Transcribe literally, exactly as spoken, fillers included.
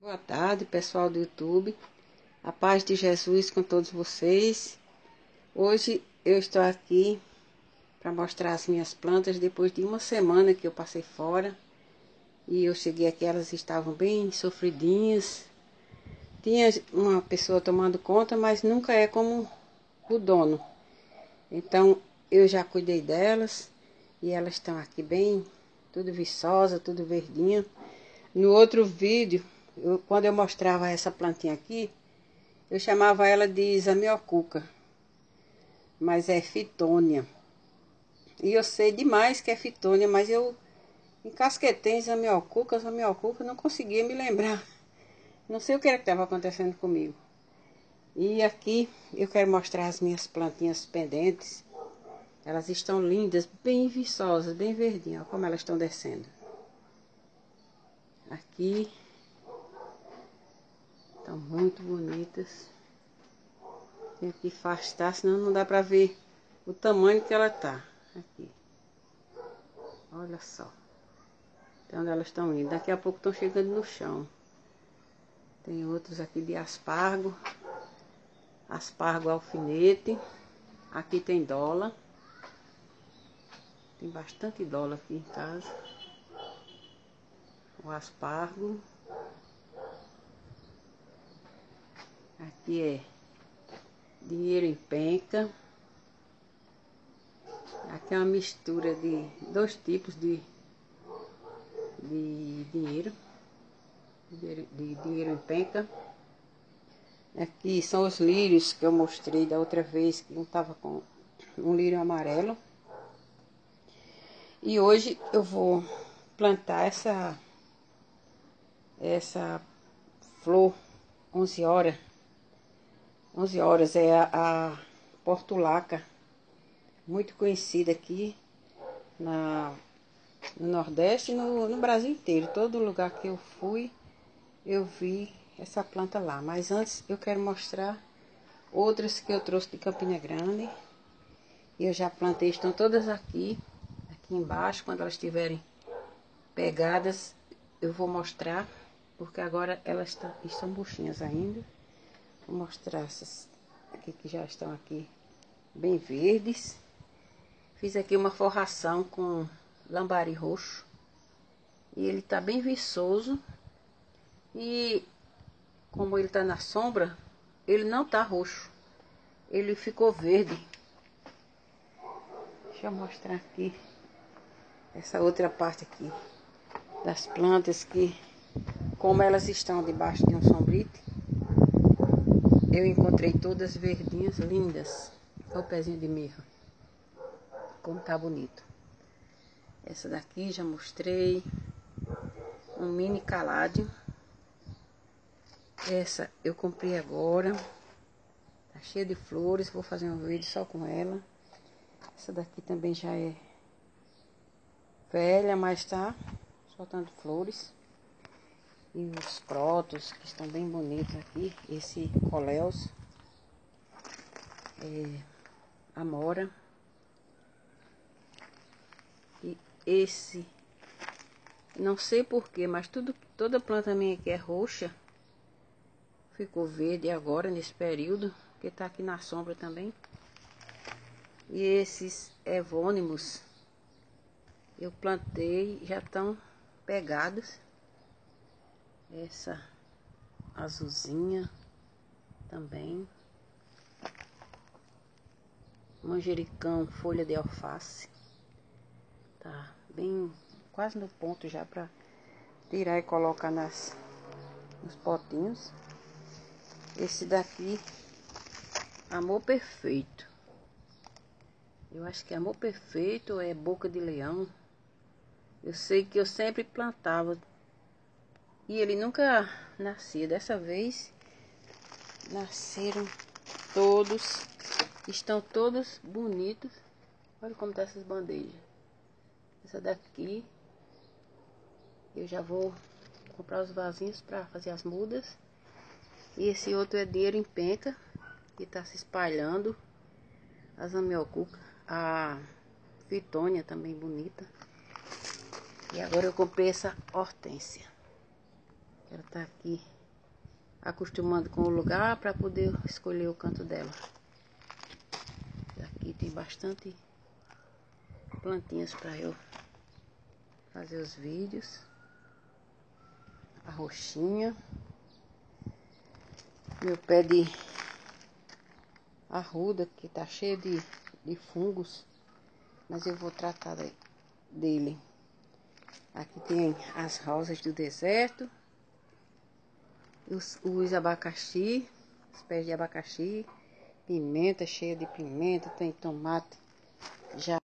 Boa tarde, pessoal do YouTube. A paz de Jesus com todos vocês. Hoje eu estou aqui para mostrar as minhas plantas depois de uma semana que eu passei fora. E eu cheguei aqui, elas estavam bem sofridinhas. Tinha uma pessoa tomando conta, mas nunca é como o dono. Então eu já cuidei delas e elas estão aqui bem, tudo viçosa, tudo verdinha. No outro vídeo, eu, quando eu mostrava essa plantinha aqui, eu chamava ela de zamioculca, mas é fitônia. E eu sei demais que é fitônia, mas eu encasquetei em zamioculca, zamioculca, não conseguia me lembrar. Não sei o que era que estava acontecendo comigo. E aqui eu quero mostrar as minhas plantinhas pendentes. Elas estão lindas, bem viçosas, bem verdinhas. Olha como elas estão descendo. Aqui estão muito bonitas. Tenho que afastar, senão não dá para ver o tamanho que ela tá. Aqui. Olha só. Até onde elas estão indo. Daqui a pouco estão chegando no chão. Tem outros aqui de aspargo. Aspargo alfinete. Aqui tem dólar. Tem bastante dólar aqui em casa. O aspargo. Aqui é dinheiro em penca. Aqui é uma mistura de dois tipos de, de dinheiro. De, de dinheiro em penca. Aqui são os lírios que eu mostrei da outra vez, que não estava com um lírio amarelo. E hoje eu vou plantar essa, essa flor onze horas. onze horas é a, a portulaca, muito conhecida aqui na, no Nordeste e no, no Brasil inteiro. Todo lugar que eu fui, eu vi essa planta lá. Mas antes eu quero mostrar outras que eu trouxe de Campina Grande. E eu já plantei, estão todas aqui, aqui embaixo. Quando elas estiverem pegadas, eu vou mostrar, porque agora elas estão, estão buchinhas ainda. Vou mostrar essas aqui que já estão aqui bem verdes. Fiz aqui uma forração com lambari roxo. E ele tá bem viçoso. E como ele tá na sombra, ele não tá roxo. Ele ficou verde. Deixa eu mostrar aqui essa outra parte aqui das plantas, que como elas estão debaixo de um sombrite, eu encontrei todas verdinhas, lindas. Olha o pezinho de mirra, como tá bonito. Essa daqui já mostrei, um mini caládio. Essa eu comprei agora, tá cheia de flores, vou fazer um vídeo só com ela. Essa daqui também já é velha, mas tá soltando flores. E os prótos, que estão bem bonitos aqui. Esse coléus, é, amora. E esse, não sei porquê, mas tudo, toda planta minha aqui é roxa. Ficou verde agora, nesse período, que tá aqui na sombra também. E esses evônimos, eu plantei, já estão pegados. Essa azulzinha também. Manjericão, folha de alface. Tá bem, quase no ponto já para tirar e colocar nas, nos potinhos. Esse daqui, amor perfeito. Eu acho que amor perfeito é boca de leão. Eu sei que eu sempre plantava e ele nunca nascia. Dessa vez nasceram todos. Estão todos bonitos. Olha como tá essas bandejas. Essa daqui eu já vou comprar os vasinhos para fazer as mudas. E esse outro é dinheiro em penca, que tá se espalhando. A zamioculca, a fitônia também bonita. E agora eu comprei essa hortênsia. Ela tá aqui acostumando com o lugar para poder escolher o canto dela. Aqui tem bastante plantinhas para eu fazer os vídeos. A roxinha. Meu pé de arruda, que tá cheio de, de fungos, mas eu vou tratar dele. Aqui tem as rosas do deserto, os, os abacaxi, os pés de abacaxi, pimenta, cheia de pimenta, tem tomate já